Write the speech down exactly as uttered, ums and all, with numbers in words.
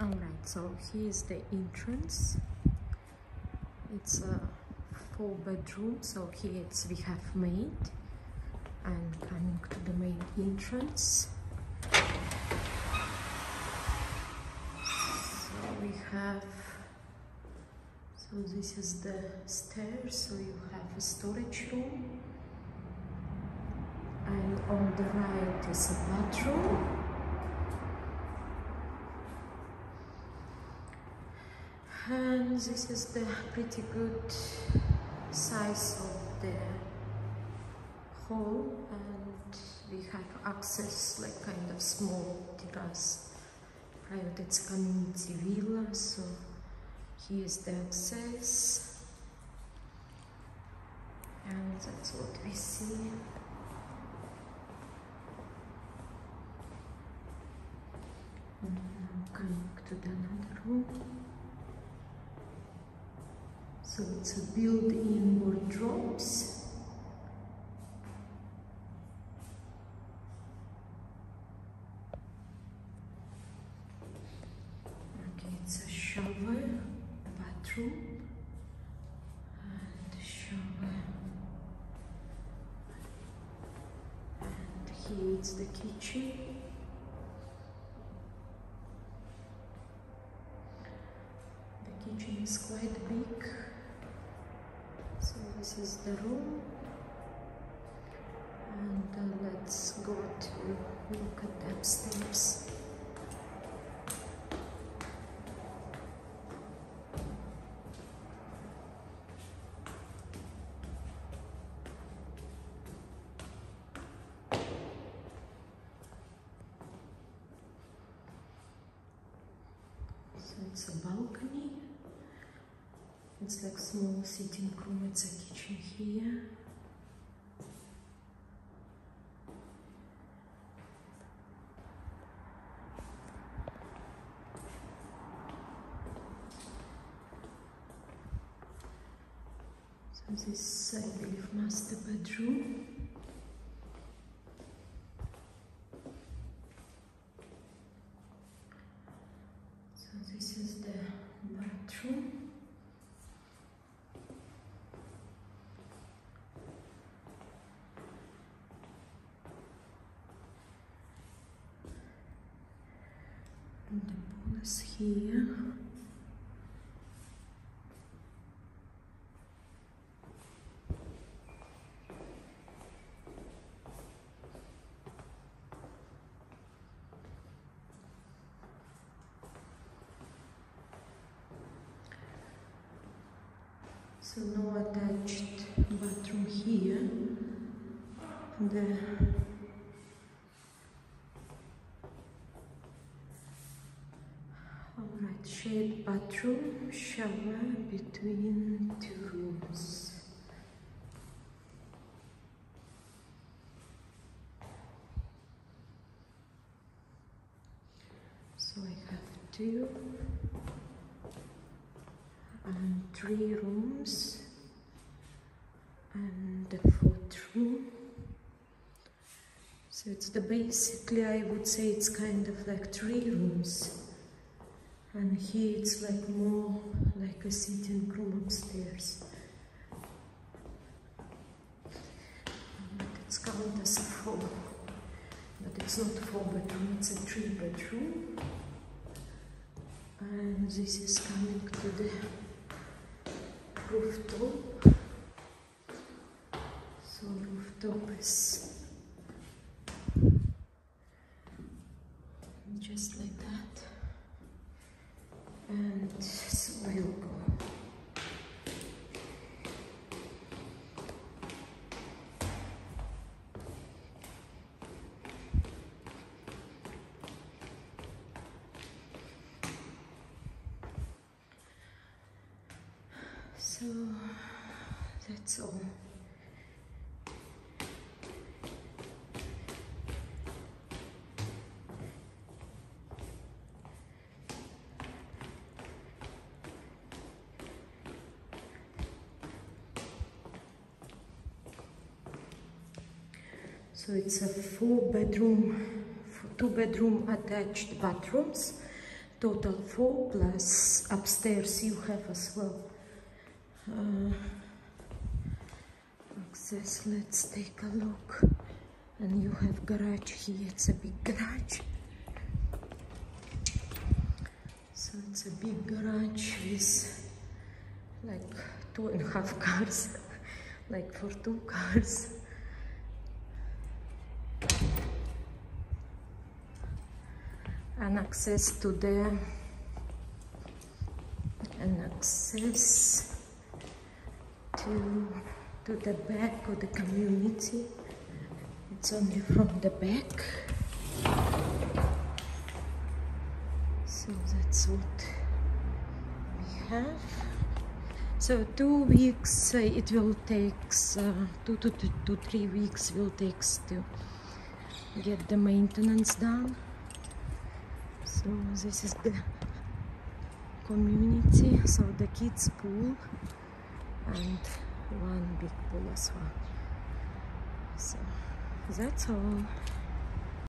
Alright, so here's the entrance. It's a four bedroom, so here it's we have maid, and coming to the main entrance. So we have, so this is the stairs, so you have a storage room, and on the right is a bathroom. And this is the pretty good size of the hall, and we have access like kind of small terrace, private, it's community villa, so here's the access, and that's what we see. And now coming to the another room. So it's a built-in wardrobes. Okay, it's a shower, bathroom, and shower. And here it's the kitchen. The kitchen is quite big. So this is the room, and uh, let's go to look at the upstairs. So it's a balcony. It's like small sitting room, it's a kitchen here. So this, I believe, master bedroom. So this is the bathroom. And the pool is here. So no attached bathroom here. The Alright, shared bathroom, shower between two rooms. So I have two and three rooms and the fourth room. So it's the basically, I would say it's kind of like three rooms. And here it's like more like a sitting room upstairs. But it's counted as a four. But it's not a four bedroom, it's a three bedroom. And this is coming to the rooftop. So rooftop is just like that. And so we'll go. So that's all. So it's a four bedroom, two bedroom attached bathrooms, total four, plus upstairs you have as well uh, access. Let's take a look. And you have garage here. It's a big garage. So it's a big garage with like two and a half cars, like for two cars. And access to the and access to to the back of the community. It's only from the back. So that's what we have. So two weeks uh, it will take, uh, two to two, two, three weeks will take to get the maintenance done. So this is the community, so the kids pool and one big pool as well. So that's all.